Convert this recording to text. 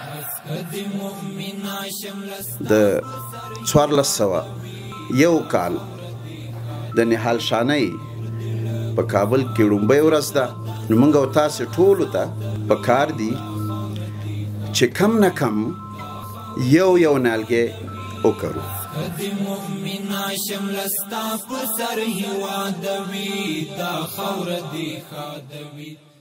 د 1401 کال د نهال شانۍ په کابل کې لومړۍ ورځ ده. نو موږ او تاسې ټولو ته پکار دي چې کم نه کم یو نیالګی وکرو. د مؤمنا شملستا په سر هیوادوي دا خاوره دې ښادوي.